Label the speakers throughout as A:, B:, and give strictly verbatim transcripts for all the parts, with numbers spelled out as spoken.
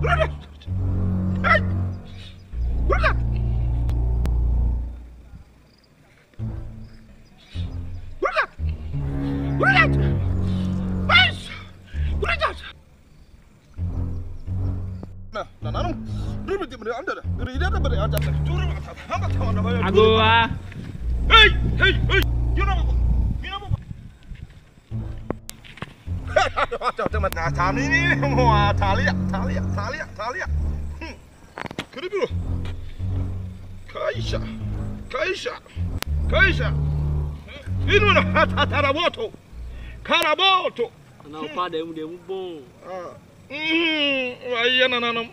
A: Hey! What that? What that? What that? Yes! What is that? No, no, no, no. Do it under. Read it under.
B: Agora.
A: Hey, hey, hey! You know, you know. Tali ni, wah, tali, tali, tali, tali. Kau dulu. Kaisa, Kaisa, Kaisa. Ini mana? Karaboto, Karaboto.
B: Não pada é um demo bom.
A: Ah, hum, aí não, não, não.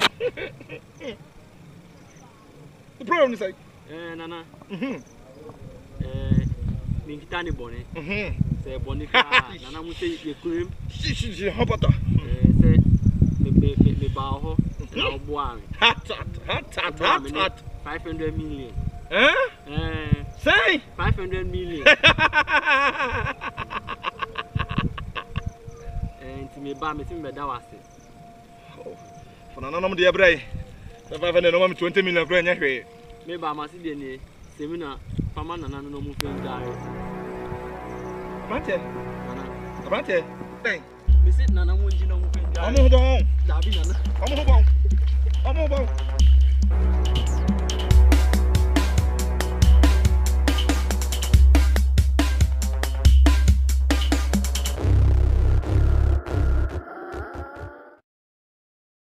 A: O problema nisso aí?
B: É, não, não.
A: Uhum.
B: É, ninguém tá nem bom, né?
A: Uhum.
B: Se é bom nem cá, não, não sei de crime.
A: Sim, sim, sim, rapata.
B: É, se me me me me barro, não boa.
A: Hat, hat, hat, hat, hat, hat.
B: Five hundred million.
A: Hã?
B: É.
A: Sei.
B: Five hundred million. É, então me barro, me sim me dá o aço.
A: Fana não me dia brai. Se vai vender não me twenty million brai nha hwe.
B: Me barro mas de ne, se me na fama na na no mu fe gare.
A: Mate.
B: Nana.
A: Mate. Tem.
B: Me se na na mu nji na mu fe gare.
A: Vamos bom.
B: Dabi nana.
A: Vamos bom. Vamos bom.